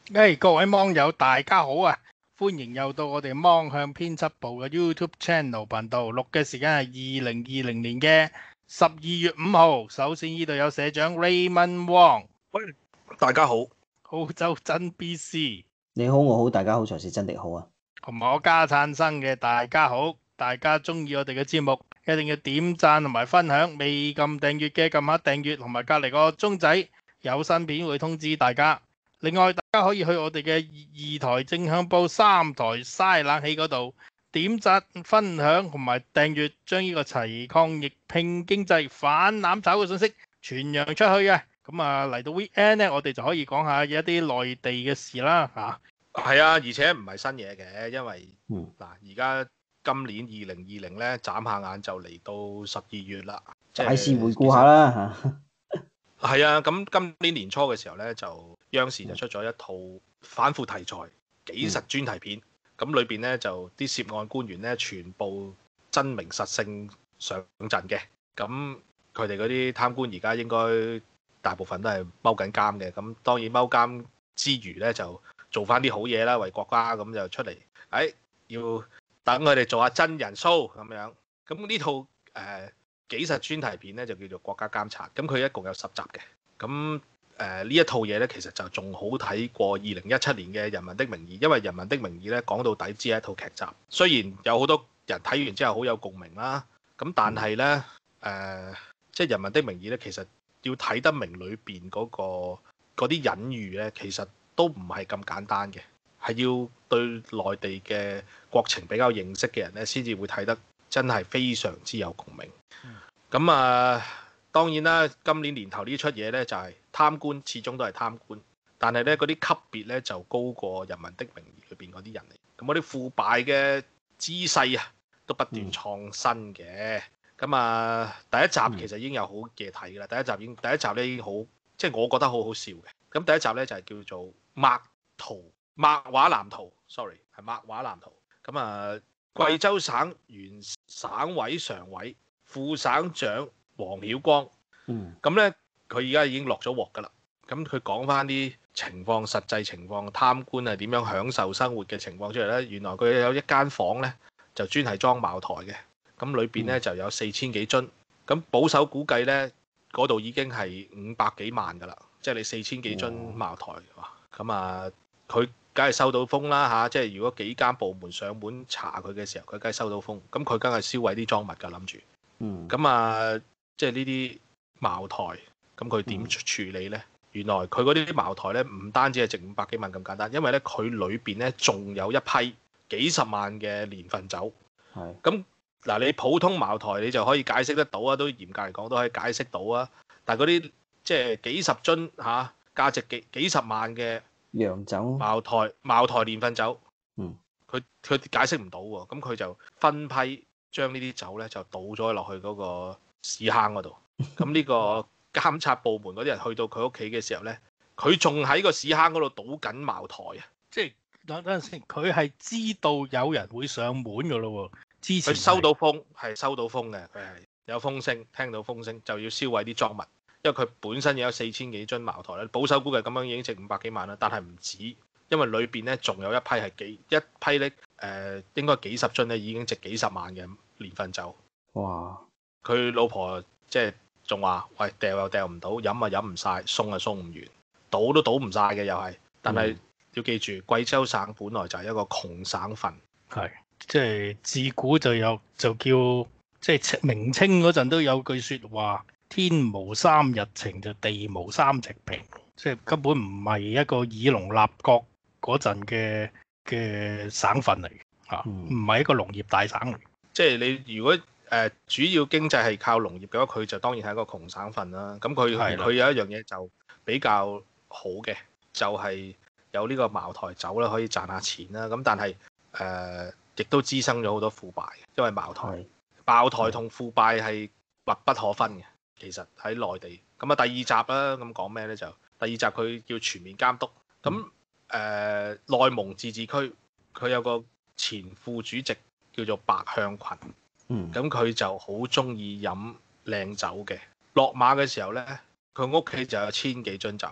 各位網友大家好啊，歡迎又到我哋芒向編輯部嘅 YouTube Channel 頻道，錄嘅時間係2020年嘅12月5號。首先呢度有社長 Raymond Wong， 喂，大家好， 澳洲真 BC， 你好，我好，大家好，才是真的好啊！ 同埋我加燦生嘅大家好，大家中意我哋嘅節目，一定要點讚同埋分享，未撳訂閱嘅撳下訂閱，同埋隔離個鐘仔，有新片會通知大家。另外，大家可以去我哋嘅2台正向報、3台嘥冷氣嗰度點讚、分享同埋訂閱，將呢個齊抗疫、拼經濟、反攬炒嘅信息傳揚出去嘅。咁啊，嚟到 weekend 咧，我哋就可以講下一啲內地嘅事啦嚇。 係啊，而且唔係新嘢嘅，因為嗱， 嗯， 而家今年2020咧，眨下眼就嚟到12月啦， 大事回顧下啦嚇。 係啊，咁今年年初嘅時候咧，就央視就出咗一套反腐題材紀實專題片，咁裏邊咧就啲涉案官員咧全部真名實姓上陣嘅，咁佢哋嗰啲貪官而家應該大部分都係踎緊監嘅，咁當然踎監之餘咧就做翻啲好嘢啦，為國家咁就出嚟，要等佢哋做下真人 show 咁樣，咁呢套紀實專題片咧就叫做《國家監察》，咁佢一共有10集嘅。咁呢一套嘢咧，其實就仲好睇過2017年嘅《人民的名義》，因為《人民的名義》咧講到底只係一套劇集，雖然有好多人睇完之後好有共鳴啦，咁但係咧即係《人民的名義》咧，其實要睇得明裏邊嗰啲隱喻咧，其實都唔係咁簡單嘅，係要對內地嘅國情比較認識嘅人咧，先至會睇得真係非常之有共鳴。咁當然啦，今年年頭呢出嘢呢，就係貪官，始終都係貪官，但係呢嗰啲級別呢，就高過《人民的名義》裏邊嗰啲人嚟。咁嗰啲腐敗嘅姿勢啊，都不斷創新嘅。咁第一集其實已經有好嘢睇㗎啦。第一集呢已經好，即係我覺得好好笑嘅。咁第一集呢，就係叫做默畫藍圖，sorry 係默畫藍圖。貴州省原省委常委、副省長黃曉光，咁咧佢而家已經落咗鑊㗎啦。咁佢講翻啲情況、實際情況，貪官係點樣享受生活嘅情況出嚟咧？原來佢有一間房咧，就專係裝茅台嘅。咁裏邊咧就有4000幾樽。咁保守估計咧，嗰度已經係500幾萬㗎啦。即係你4000幾樽茅台，咁佢梗係收到風啦嚇。即係如果幾間部門上門查佢嘅時候，佢梗係收到風。咁佢梗係銷毀啲贓物㗎，諗住。即係呢啲茅台，咁佢點處理呢？原來佢嗰啲茅台呢，唔單止係值500幾萬咁簡單，因為呢，佢裏邊呢仲有一批幾十萬嘅年份酒。咁嗱，你普通茅台你就可以解釋得到啊，都嚴格嚟講都可以解釋到啊。但係嗰啲即係幾十樽嚇，價值幾十萬嘅洋酒、茅台年份酒，佢解釋唔到喎。咁佢就分批將呢啲酒呢，就倒咗落去嗰個屎坑嗰度。咁呢個監察部門嗰啲人去到佢屋企嘅時候呢，佢仲喺個屎坑嗰度倒緊茅台啊！ 即係等陣先，佢係知道有人會上門㗎咯喎。之前佢收到風嘅，佢係有風聲，聽到風聲就要銷毀啲贓物，因為佢本身有4000幾樽茅台咧，保守估計咁樣已經值500幾萬啦，但係唔止，因為裏邊呢仲有一批係一批呢，應該幾十樽呢已經值幾十萬嘅年份酒。哇！佢老婆即係仲話：喂，掉又掉唔到，飲又飲唔晒，送又送唔完，倒都倒唔晒嘅又係。但係要記住，貴州省本來就係一個窮省份。 係。即係自古就叫即係明清嗰陣都有句説話：天無三日晴，就地無三尺平。即係根本唔係一個以農立國嗰陣嘅省份嚟嚇，唔係一個農業大省嚟。 即係你如果主要經濟係靠農業嘅話，佢就當然係一個窮省份啦。咁佢有一樣嘢就比較好嘅，就係有呢個茅台酒啦，可以賺下錢啦。咁但係亦都滋生咗好多腐敗，因為茅台同腐敗係密不可分嘅。其實喺內地咁第二集啦，咁講咩呢？就第二集佢叫全面監督。咁內蒙自治區佢有個前副主席叫做白向群，咁佢就好中意飲靚酒嘅。落馬嘅時候呢，佢屋企就有1000幾樽酒。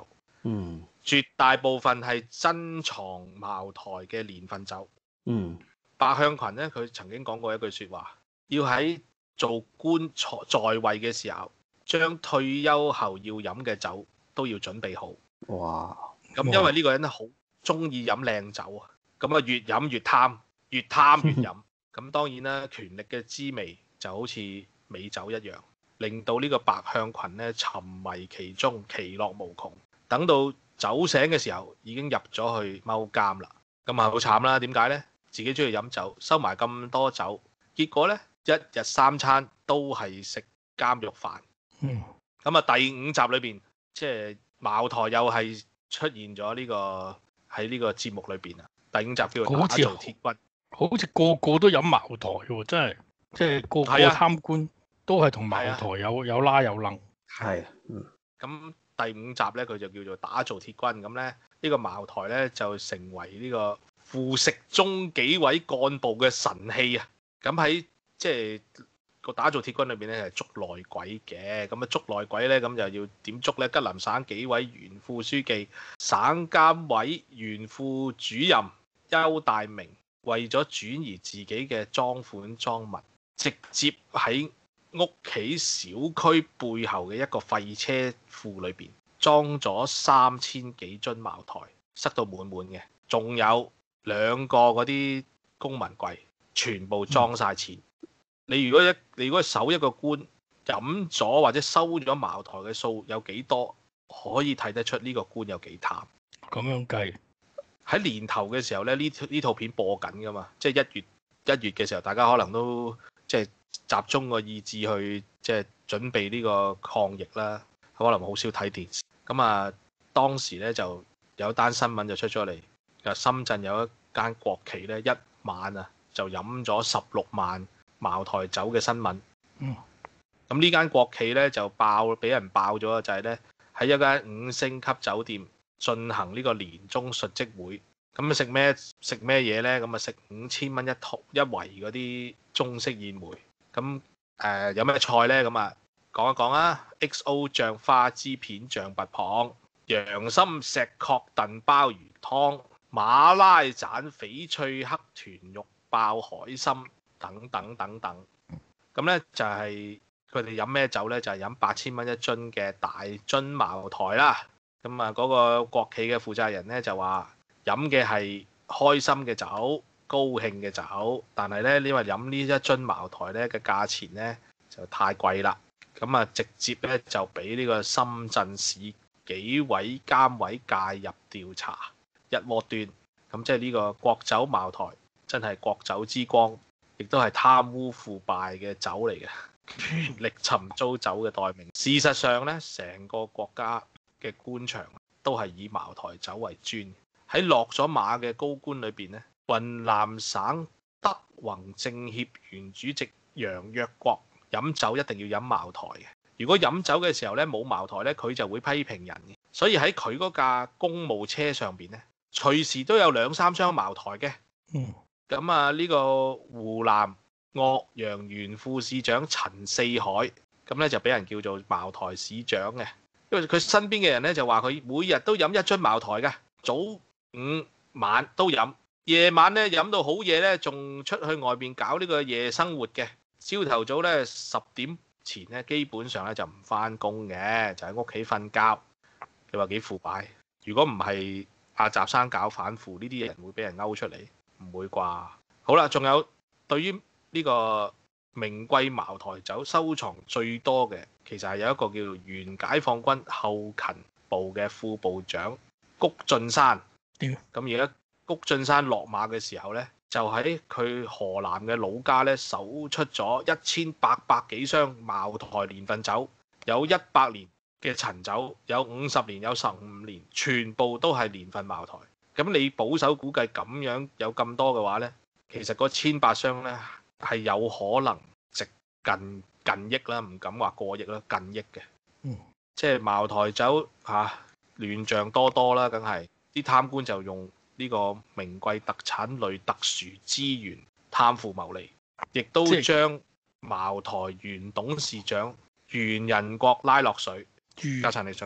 嗯絕大部分係珍藏茅台嘅年份酒。 嗯白向群咧，佢曾經講過一句説話，要喺做官在位嘅時候，將退休後要飲嘅酒都要準備好。 哇咁因為呢個人咧好中意飲靚酒啊，咁啊越飲越貪，越貪越飲。咁當然啦，權力嘅滋味就好似美酒一樣，令到呢個白向群咧沉迷其中，其樂無窮。等到酒醒嘅時候，已經入咗去踎監啦。咁啊好慘啦，點解呢？自己中意飲酒，收埋咁多酒，結果呢，一日三餐都係食監獄飯。 嗯， 咁啊第五集裏邊，即係茅台又係出現咗呢個喺呢個節目裏邊啊。第五集叫做打造鐵軍， 好似個個都飲茅台嘅喎，真係即係個個貪官都係同茅台有拉有楞。 係咁第五集呢，佢就叫做打造鐵軍。咁咧呢個茅台呢，就成為呢個腐蝕中紀委幹部嘅神器啊！咁喺即係個打造鐵軍裏邊咧係捉內鬼嘅，咁啊捉內鬼咧咁就要點捉咧？吉林省紀委原副書記、省監委原副主任邱大明為咗轉移自己嘅贓款贓物，直接喺屋企小區背後嘅一個廢車庫裏邊裝咗3000幾樽茅台，塞到滿滿嘅，仲有2個嗰啲公文櫃，全部裝晒錢。你如果搜一個官飲咗或者收咗茅台嘅數有幾多，可以睇得出呢個官有幾貪。 咁樣計喺年頭嘅時候咧，呢套片播緊噶嘛，即係1月嘅時候，大家可能都即係集中個意志去即係準備呢個抗疫啦，可能好少睇電視。咁啊，當時咧就有單新聞就出咗嚟，深圳有一間國企咧一晚啊就飲咗16萬茅台酒嘅新聞。咁呢間國企咧就俾人爆咗，就係咧喺一間5星級酒店進行呢個年終述職會。咁食咩嘢咧？咁啊食5000蚊一圍嗰啲中式燕梅。咁有咩菜咧？咁啊講一講啊。XO 醬花枝片象拔蚌、洋參石殼燉鮑魚湯、馬拉盞翡翠黑豚肉爆海參等等等等。咁咧就係佢哋飲咩酒咧？就係飲8000蚊一樽嘅大樽茅台啦。咁啊嗰個國企嘅負責人咧就話飲嘅係開心嘅酒、高興嘅酒，但係咧因為飲呢一樽茅台咧嘅價錢咧就太貴啦。咁啊直接咧就俾呢個深圳市紀委監委介入調查，一鍋端。咁即係呢個國酒茅台真係國酒之光，亦都係貪污腐敗嘅酒嚟嘅，權力尋租酒嘅代名。事實上咧，成個國家嘅官場都係以茅台酒為尊。喺落咗馬嘅高官裏邊咧，雲南省德宏政協原主席楊若國飲酒一定要飲茅台嘅。如果飲酒嘅時候咧冇茅台咧，佢就會批評人嘅。所以喺佢嗰架公務車上邊咧，隨時都有2-3箱茅台嘅。咁啊呢個湖南岳陽原副市長陳四海咁咧就俾人叫做茅台市長嘅，因為佢身邊嘅人咧就話佢每日都飲1樽茅台嘅，早午晚都飲，夜晚咧飲到好夜咧，仲出去外邊搞呢個夜生活嘅。朝頭早咧10點前咧基本上咧就唔翻工嘅，就喺屋企瞓覺。你話幾腐敗？如果唔係阿習生搞反腐，呢啲人會俾人勾出嚟？唔會啩？好啦，仲有對於呢個名貴茅台酒收藏最多嘅，其實係有一個叫做原解放軍後勤部嘅副部長谷俊山。咁而家谷俊山落馬嘅時候呢，就喺佢河南嘅老家呢，搜出咗1800幾箱茅台年份酒，有100年嘅陳酒，有50年，有15年，全部都係年份茅台。咁你保守估計咁樣有咁多嘅話呢，其實嗰1800箱呢係有可能值近億啦，唔敢話過億啦，近億嘅。即係茅台酒亂象多多啦，梗係啲貪官就用呢個名貴特產類特殊資源貪腐牟利，亦都將茅台原董事長袁仁國拉落水。家陳你想講？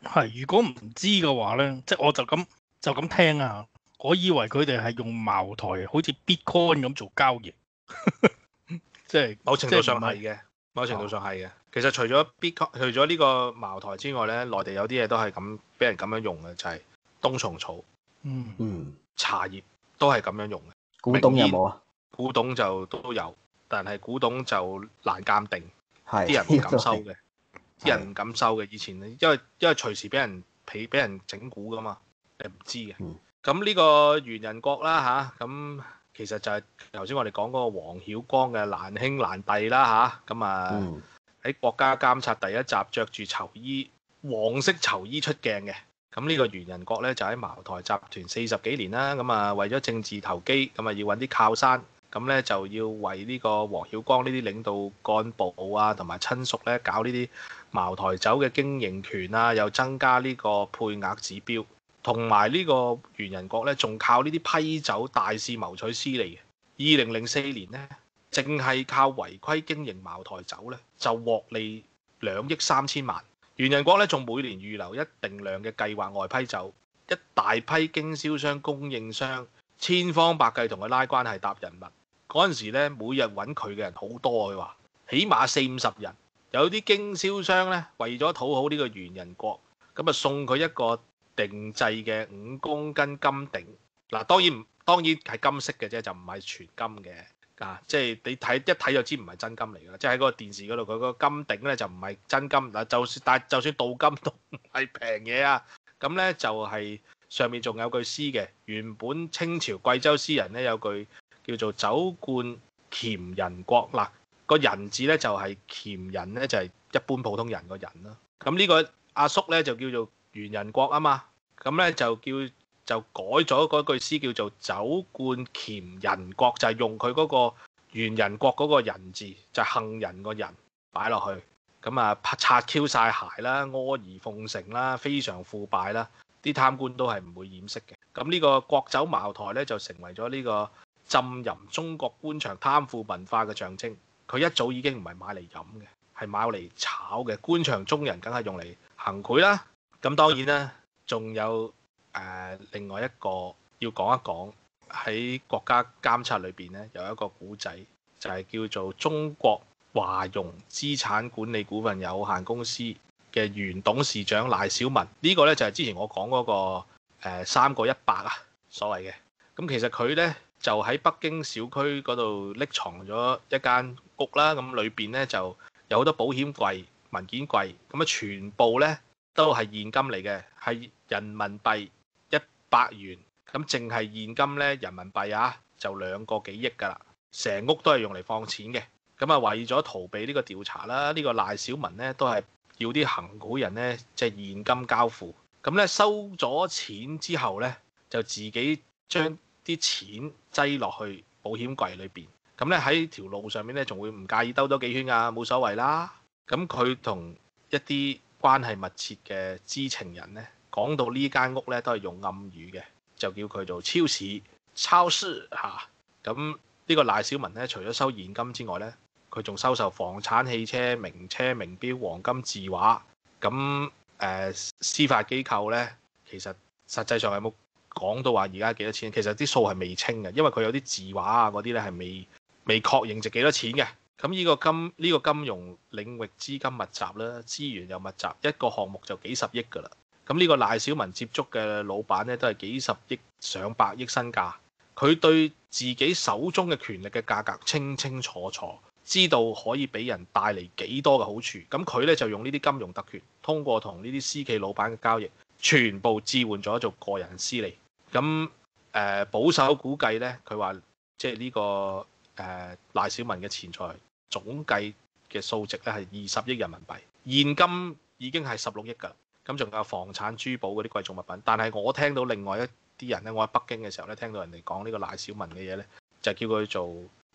係，如果唔知嘅話咧，即係我就咁聽啊，我以為佢哋係用茅台好似 Bitcoin 咁做交易，即係某程度上即係唔係係嘅，某程度上係嘅。其實除咗呢個茅台之外咧，內地有啲嘢都係咁俾人咁樣用嘅，就係、冬蟲草、 嗯嗯， 茶葉都係咁樣用嘅。 古董有冇啊？ 古董就都有，但係古董就難鑑定， 係， 啲人唔敢收呢個都係嘅，啲人唔敢收嘅。以前因為隨時俾人整蠱噶嘛，你唔知嘅。 嗯咁呢個袁仁國啦吓，咁其實就係頭先我哋講嗰個黃曉光嘅難兄難弟啦吓，咁啊嗯喺國家監察第一集着住囚衣黃色囚衣出鏡嘅。咁呢個袁仁國咧就喺茅台集團40幾年啦，咁啊為咗政治投機，咁啊要揾啲靠山，咁咧就要為呢個黃曉光呢啲領導幹部啊同埋親屬咧搞呢啲茅台酒嘅經營權啊，又增加呢個配額指標。同埋呢個袁仁國咧，仲靠呢啲批酒大肆謀取私利嘅。2004年咧，淨係靠違規經營茅台酒咧，就獲利2億3千萬。袁仁國咧，仲每年預留一定量嘅計劃外批酒，一大批經銷商、供應商千方百計同佢拉關係搭人脈。嗰陣時咧，每日揾佢嘅人好多，佢話起碼40-50人。有啲經銷商咧，為咗討好呢個袁仁國，咁啊送佢一個定製嘅5公斤金頂，嗱當然係金色嘅啫，就唔係全金嘅啊！即係你睇一睇就知唔係真金嚟㗎，即係喺嗰個電視嗰度佢個金頂咧就唔係真金嗱，就算鍍金都唔係平嘢啊！咁咧就係上面仲有句詩嘅，原本清朝貴州詩人咧有句叫做酒灌黔人國嗱，個人字咧就係黔人咧就係一般普通人個人啦。咁呢個阿叔咧就叫做袁仁國啊嘛，咁咧就改咗嗰句詩叫做酒灌黔人國，就係用佢嗰個袁仁國嗰個人字，就係杏仁個人擺落去，咁啊拆 Q 晒鞋啦，阿諛奉承啦，非常腐敗啦，啲貪官都係唔會掩飾嘅。咁呢個國酒茅台咧就成為咗呢個浸淫中國官場貪腐文化嘅象徵。佢一早已經唔係買嚟飲嘅，係買嚟炒嘅。官場中人梗係用嚟行賄啦。咁當然啦，仲有另外一個要講一講，喺國家監察裏邊咧有一個古仔，就係叫做中國華融資產管理股份有限公司嘅原董事長賴小民。呢個咧就係之前我講嗰個3個100啊，所謂嘅。咁其實佢咧就喺北京小區嗰度匿藏咗一間屋啦，咁裏邊咧就有好多保險櫃、文件櫃，咁啊全部咧都係現金嚟嘅，係人民幣100元，咁淨係現金咧人民幣啊就2個幾億㗎啦，成屋都係用嚟放錢嘅。咁啊為咗逃避呢個調查啦，呢個賴小民咧都係要啲行賄人咧即係現金交付，咁咧收咗錢之後咧就自己將啲錢擠落去保險櫃裏邊，咁咧喺條路上面咧仲會唔介意兜多幾圈啊，冇所謂啦。咁佢同一啲關係密切嘅知情人咧講到呢間屋咧都係用暗語嘅，就叫佢做超市嚇。咁呢個賴小民咧除咗收現金之外咧，佢仲收受房產、汽車、名車、名錶、黃金、字畫。咁司法機構咧其實實際上有冇講到話而家幾多錢？其實啲數係未清嘅，因為佢有啲字畫啊嗰啲咧係未確認值幾多錢嘅。咁呢個金融領域資金密集啦，資源又密集，一個項目就幾十億㗎啦。咁呢個賴小民接觸嘅老闆咧都係幾十億上百億身價，佢對自己手中嘅權力嘅價格清清楚楚，知道可以俾人帶嚟幾多嘅好處。咁佢咧就用呢啲金融特權，通過同呢啲私企老闆嘅交易，全部置換咗做個人私利。咁保守估計咧，佢話即係呢個賴小民嘅錢財總計嘅數值咧係20億人民幣，現金已經係16億㗎。咁仲有房產、珠寶嗰啲貴重物品。但係我聽到另外一啲人咧，我喺北京嘅時候咧，聽到人哋講呢個賴小民嘅嘢咧，就叫佢做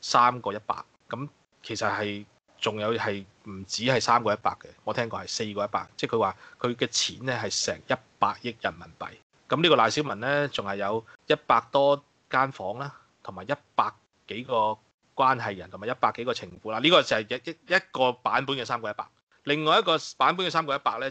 3個100。咁其實係仲有係唔止係3個100嘅，我聽過係4個100，即係佢話佢嘅錢咧係成100億人民幣。咁呢個賴小民咧，仲係有100多間房啦，同埋100幾個關係人，同埋100幾個情婦啦。呢個就係一個版本嘅3個100。另外一個版本嘅3個100咧，就係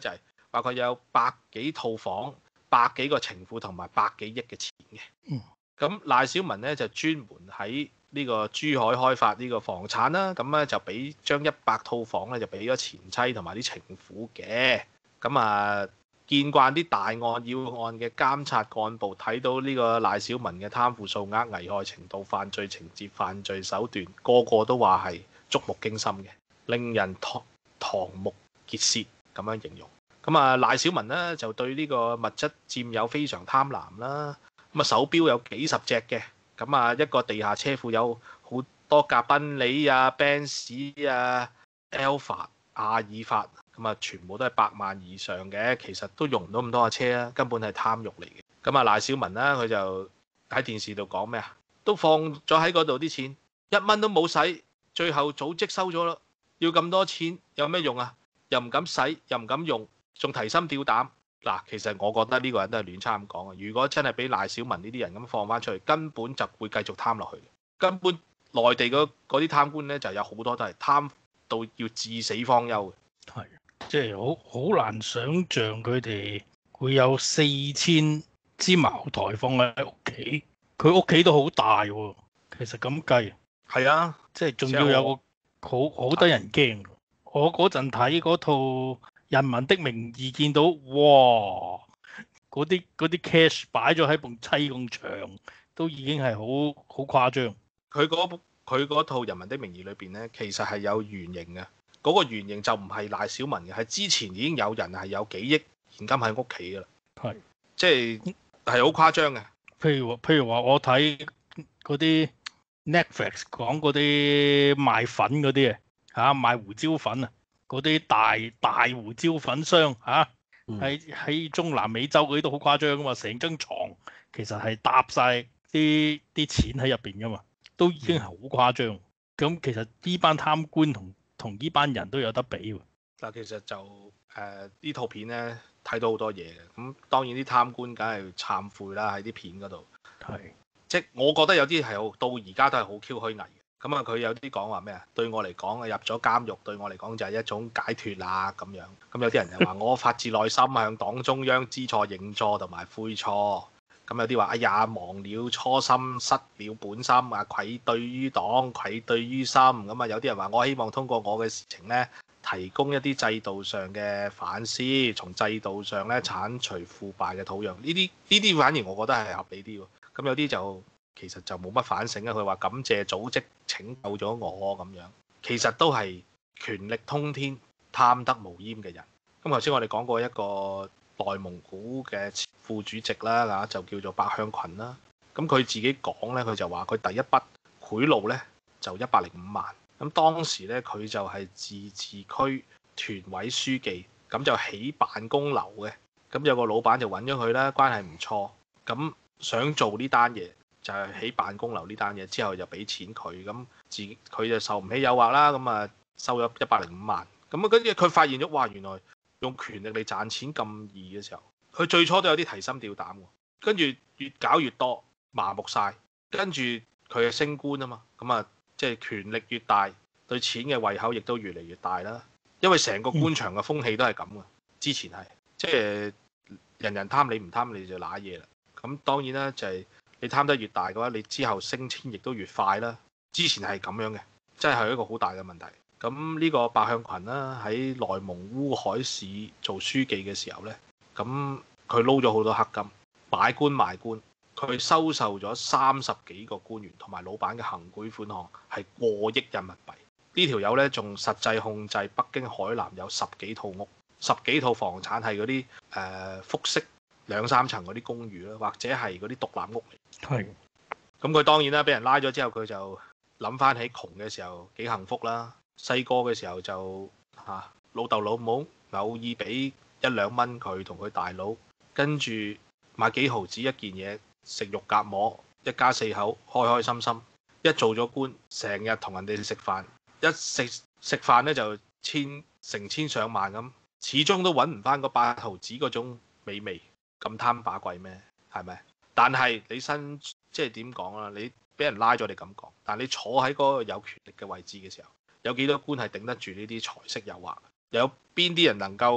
話佢有百幾套房、百幾個情婦同埋百幾億嘅錢嘅。 嗯。 咁賴小民咧就專門喺呢個珠海開發呢個房產啦，咁咧就俾將100套房咧就俾咗前妻同埋啲情婦嘅。咁啊，見慣啲大案要案嘅監察幹部睇到呢個賴小民嘅貪腐數額、危害程度、犯罪情節、犯罪手段，個個都話係觸目驚心嘅，令人瞠目結舌咁樣形容。咁啊，賴小民呢就對呢個物質佔有非常貪婪啦。咁啊，手錶有幾十隻嘅，咁啊一個地下車庫有好多架賓利啊、Benz 啊、Alfa、阿爾法，咁啊全部都係100萬以上嘅，其實都用唔到咁多架車啊，根本係貪欲嚟嘅。咁啊，賴小民啦，佢就喺電視度講咩啊？都放咗喺嗰度啲錢，1蚊都冇使，最後組織收咗咯。要咁多錢有咩用啊？又唔敢使，又唔敢用，仲提心吊膽。嗱，其實我覺得呢個人都係亂差咁講啊！如果真係俾賴小民呢啲人咁放翻出去，根本就會繼續貪落去。根本內地嗰啲貪官呢，就有好多都係貪到要至死方休嘅。 係，即係好難想像佢哋會有4000支茅台放喺屋企，佢屋企都好大喎。其實咁計， 係啊， 即係仲要有個好得人驚。我嗰陣睇嗰套《人民的名義》，見到哇，嗰啲 cash 擺咗喺埲砌埲牆，都已經係好誇張。 佢嗰套《人民的名義》裏邊呢，其實係有原型嘅。嗰個原型就唔係賴小民嘅，係之前已經有人係有幾億現金喺屋企㗎啦。 係， 即係好誇張嘅。 譬如話，我睇嗰啲 Netflix 講嗰啲賣粉嗰啲賣胡椒粉啊，嗰啲大胡椒粉商喺中南美洲嗰啲都好誇張噶嘛，成張床其實係搭晒啲錢喺入邊噶嘛，都已經係好誇張。咁其實呢班貪官同呢班人都有得比喎。 嗱，其實就呢套片咧睇到好多嘢嘅，咁當然啲貪官梗係懺悔啦喺啲片嗰度。 係， 即係我覺得有啲係到而家都係好 Q 虛偽嘅。咁啊，佢有啲講話咩啊？對我嚟講啊，入咗監獄對我嚟講就係一種解脫啦咁樣。咁有啲人就話我發自內心向黨中央知錯認錯同埋悔錯。咁有啲話哎呀忘了初心失了本心啊，愧對於黨愧對於心。咁啊有啲人話我希望通過我嘅事情呢，提供一啲制度上嘅反思，從制度上咧剷除腐敗嘅土壤。呢啲反而我覺得係合理啲喎。咁有啲就其實就冇乜反省啊。佢話感謝組織拯救咗我咁樣，其實都係權力通天、貪得無厭嘅人。咁頭先我哋講過一個內蒙古嘅副主席啦，就叫做白向群啦。咁佢自己講咧，佢就話佢第一筆賄賂咧就105萬。咁當時咧佢就係自治區團委書記，咁就起辦公樓嘅。咁有個老闆就揾咗佢啦，關係唔錯。咁想做呢單嘢，就係起辦公樓呢單嘢之後就俾錢佢，咁佢就受唔起誘惑啦，咁啊收咗105萬。咁啊跟住佢發現咗，哇！原來用權力嚟賺錢咁易嘅時候，佢最初都有啲提心吊膽喎。跟住越搞越多，麻木晒。跟住佢係升官啊嘛，咁啊即係權力越大，對錢嘅胃口亦都越嚟越大啦。因為成個官場嘅風氣都係咁嘅，之前係即係人人貪，你唔貪你就揦嘢啦。咁當然啦，就係你貪得越大嘅話，你之後升遷亦都越快啦。之前係咁樣嘅，真係一個好大嘅問題。咁呢個白向群啦，喺內蒙烏海市做書記嘅時候呢，咁佢撈咗好多黑金，買官賣官，佢收受咗30幾個官員同埋老闆嘅行賄款項係過億人民幣。呢條友呢，仲實際控制北京海南有10幾套屋、10幾套房產，係嗰啲複式2、3層嗰啲公寓啦，或者係嗰啲獨立屋嚟。 係。 咁佢當然啦，俾人拉咗之後，佢就諗翻起窮嘅時候幾幸福啦。細個嘅時候就老豆老母偶爾俾1、2蚊佢同佢大佬，跟住買幾毫子一件嘢，食肉夾饃，一家4口開開心心。一做咗官，成日同人哋食飯，一食飯咧就成千上萬咁，始終都揾唔翻嗰8毫子嗰種美味。咁貪把貴咩？係咪？但係你即係點講啦？你俾人拉咗，你咁講，但係你坐喺嗰個有權力嘅位置嘅時候，有幾多官係頂得住呢啲財色誘惑？有邊啲人能夠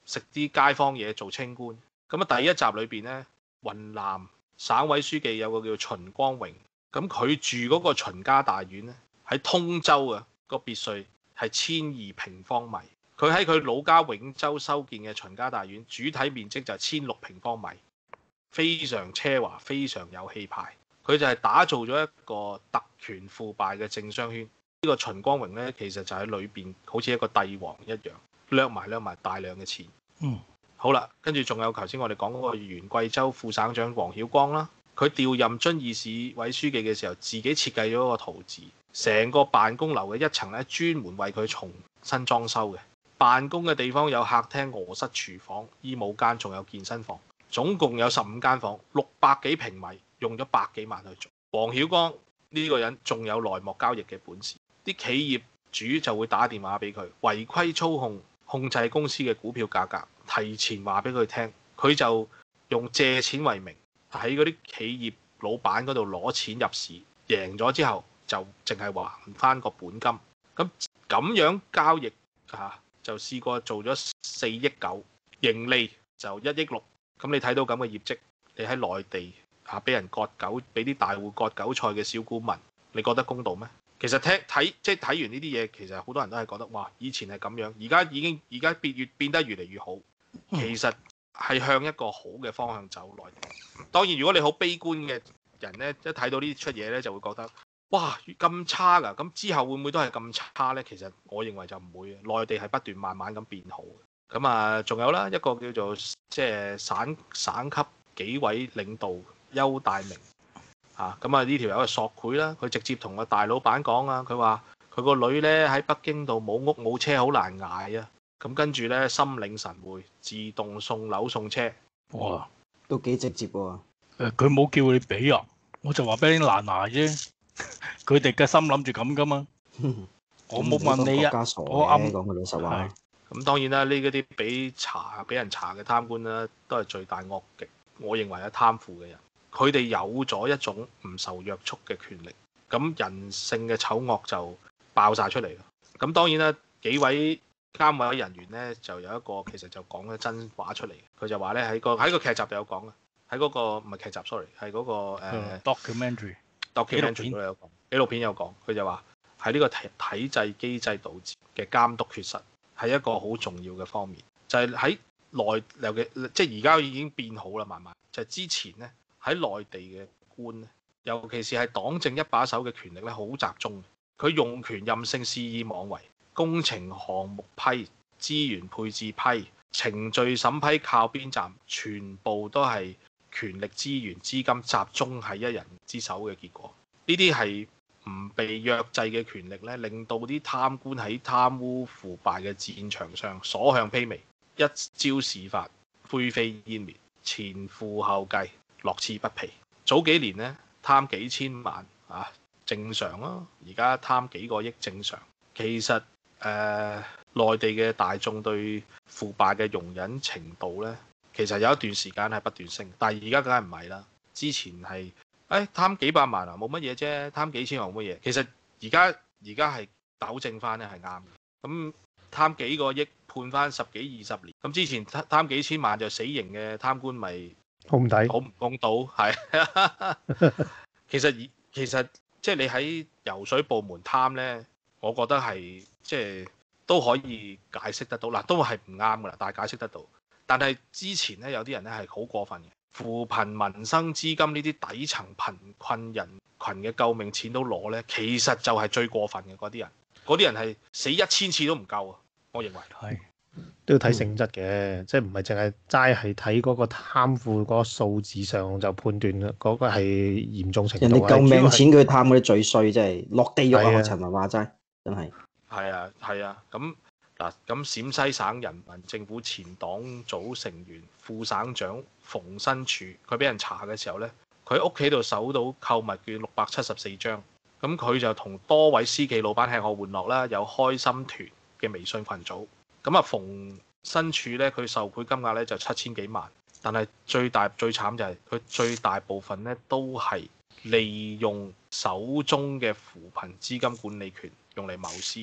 食啲街坊嘢做清官。咁啊第一集裏邊呢，雲南省委書記有個叫秦光榮，咁佢住嗰個秦家大院呢，喺通州啊個別墅係1200平方米。佢喺佢老家永州修建嘅秦家大院，主體面積就係1600平方米，非常奢華，非常有氣派。佢就係打造咗一個特權腐敗嘅政商圈。呢個秦光榮呢，其實就喺裏邊好似一個帝王一樣，掠埋大量嘅錢。好啦，跟住仲有頭先我哋講嗰個原貴州副省長黃曉光啦，佢調任遵義市委書記嘅時候，自己設計咗一個圖紙，成個辦公樓嘅一層咧，專門為佢重新裝修嘅。辦公嘅地方有客廳、臥室、廚房、衣帽間，仲有健身房，總共有15間房，600幾平米，用咗100幾萬去做。黃曉光呢個人仲有內幕交易嘅本事，啲企業主就會打電話俾佢，違規操控制公司嘅股票價格，提前話俾佢聽，佢就用借錢為名喺嗰啲企業老闆嗰度攞錢入市，贏咗之後就淨係還翻個本金。咁樣交易就試過做咗4億9，盈利就1億6。咁你睇到咁嘅業績，你喺內地俾人割韭，俾啲大戶割韭菜嘅小股民，你覺得公道咩？其實睇完呢啲嘢，其實好多人都係覺得哇，以前係咁樣，而家變得越嚟越好。其實係向一個好嘅方向走內地。當然，如果你好悲觀嘅人呢，一睇到呢出嘢呢，就會覺得哇咁差㗎。咁之後會唔會都係咁差呢？其實我認為就唔會嘅。內地係不斷慢慢咁變好。咁啊，仲有啦，一個叫做即係省級紀委領導邱大明。咁啊呢條友係索賄啦，佢直接同個大老闆講啊，佢話佢個女呢喺北京度冇屋冇車，好難捱啊。咁跟住呢，心領神會，自動送樓送車。 哇， 都幾直接喎。 佢冇叫你俾啊，我就話俾你難捱啫。佢哋嘅心諗住咁噶嘛。我冇問你啊，我講句老實話。 咁當然啦，呢啲俾人查嘅貪官啦，都係罪大惡極。我認為係貪腐嘅人。佢哋有咗一種唔受約束嘅權力，咁人性嘅醜惡就爆晒出嚟啦。咁當然啦，幾位監委人員呢，就有一個其實就講咗真話出嚟。佢就話呢，喺個劇集度有講嘅，喺嗰個唔係劇集 sorry 係嗰個 documentary 嗰度有講，紀錄片有講。佢就話喺呢個體制機制導致嘅監督缺失係一個好重要嘅方面，就係喺內尤其即係而家已經變好啦，慢慢就係之前呢。喺內地嘅官咧，尤其是係黨政一把手嘅權力咧，好集中。佢用權任性、肆意妄為，工程項目批、資源配置批、程序審批靠邊站，全部都係權力資源資金集中喺一人之手嘅結果。呢啲係唔被約制嘅權力咧，令到啲貪官喺貪污腐敗嘅戰場上所向披靡，一朝事發，灰飛煙滅，前赴後繼。樂此不疲。早幾年呢，貪幾千萬正常咯，而家貪幾個億正常。其實內地嘅大眾對腐敗嘅容忍程度呢，其實有一段時間係不斷升，但係而家梗係唔係啦。之前係貪幾百萬冇乜嘢啫，貪幾千萬冇乜嘢。其實而家係糾正翻呢係啱嘅。咁貪幾個億判翻10幾20年，咁之前貪幾千萬就死刑嘅貪官咪？ 好唔抵， 好唔公道，係。其實即係你喺游水部門貪呢，我覺得係即係都可以解釋得到，嗱都係唔啱噶啦，但係解釋得到。但係之前呢，有啲人呢係好過分嘅，扶貧民生資金呢啲底層貧困人群嘅救命錢都攞呢，其實就係最過分嘅嗰啲人，嗰啲人係死1000次都唔夠啊！我認為係。 都要睇性質嘅，即係唔係淨係齋係睇嗰個貪腐嗰個數字上就判斷嗰個係嚴重程度。 人哋救命錢佢貪嗰啲最衰，即係落地獄啊！陳文話齋，真係。 係啊，咁陝西省人民政府前黨組成員、副省長馮新柱，佢俾人查嘅時候呢，佢喺屋企度搜到購物券674張，咁佢就同多位私企老闆吃喝玩樂啦，有開心團嘅微信群組。咁馮新柱咧，佢受賄金額咧就7000幾萬，但係最慘就係佢最大部分咧都係利用手中嘅扶貧資金管理權用嚟謀私。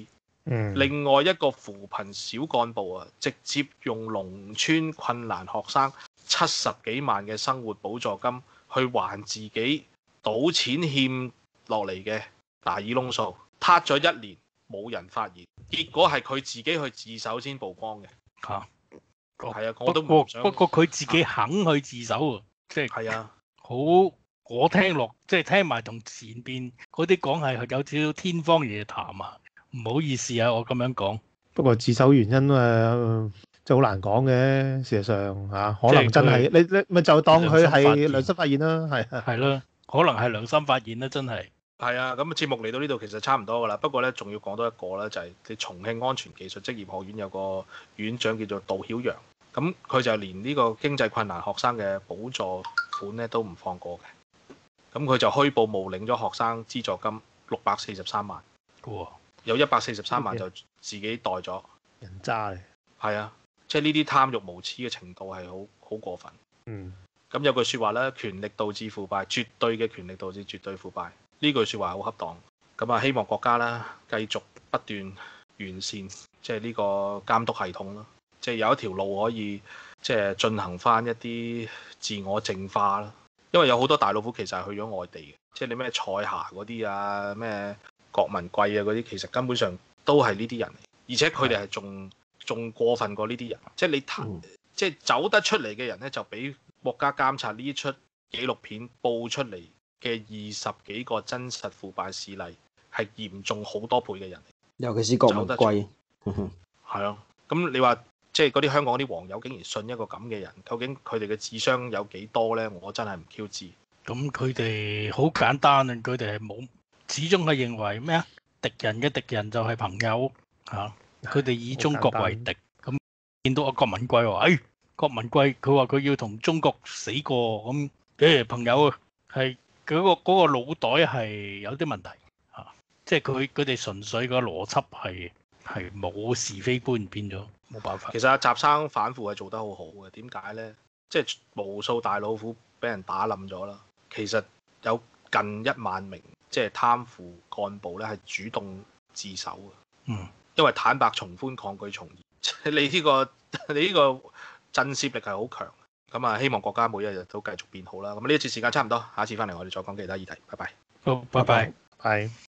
另外一個扶貧小幹部啊，直接用農村困難學生70幾萬嘅生活補助金去還自己賭錢欠落嚟嘅大耳窿數，撻咗1年冇人發現，結果係佢自己去自首先曝光嘅。 嚇， 係啊，我都唔想。 不過佢自己肯去自首喎，即係係啊， 好我聽落，即係聽埋同前邊嗰啲講係有少少天方夜譚啊！唔好意思啊，我咁樣講。 不過自首原因即係好難講嘅，事實上嚇，可能真係你咪就當佢係良心發現啦，係啊， 係咯，可能係良心發現啦，真係。 係啊，咁節目嚟到呢度其實差唔多㗎啦。不過咧，仲要講多一個咧，就係你重慶安全技術職業學院有個院長叫做杜曉陽，咁佢就連呢個經濟困難學生嘅補助款咧都唔放過嘅。咁佢就虛報冒領咗學生資助金643萬， 哇！ 有143萬就自己袋咗， 人渣嚟。 係啊，即係呢啲貪慾無恥嘅程度係好過分。咁有句説話咧，權力導致腐敗，絕對嘅權力導致絕對腐敗。呢句説話好恰當。咁啊，希望國家啦繼續不斷完善即係呢個監督系統咯，即係有一條路可以即係進行翻一啲自我淨化啦。因為有好多大老虎其實係去咗外地嘅，即係你咩蔡霞嗰啲啊，咩郭文貴啊嗰啲，其實根本上都係呢啲人嚟，而且佢哋係仲過分過呢啲人。即係你即係走得出嚟嘅人咧，就俾國家監察呢出紀錄片報出嚟嘅20幾個真實腐敗事例，係嚴重好多倍嘅人。 尤其是郭文貴， 係咯。咁你話即係嗰啲香港啲黃友竟然信一個咁嘅人，究竟佢哋嘅智商有幾多呢？我真係唔 Q 知。 咁佢哋好簡單啊！佢哋係冇，始終係認為咩啊？敵人嘅敵人就係朋友嚇。佢哋以中國為敵。咁見到阿郭文貴話，郭文貴佢話佢要同中國死過咁，朋友啊，係嗰個腦袋係有啲問題嚇。即係佢哋純粹個邏輯係冇是非觀，變咗冇辦法。 其實阿習生反腐係做得好好嘅，點解呢？即係無數大老虎俾人打冧咗啦。其實有近1萬名即係貪腐幹部咧係主動自首嘅。因為坦白從寬，抗拒從嚴。你呢個震懾力係好強。咁啊，希望國家每一日都繼續變好啦。咁呢一次時間差唔多，下一次翻嚟我哋再講其他議題。拜拜。 好，拜拜。 係。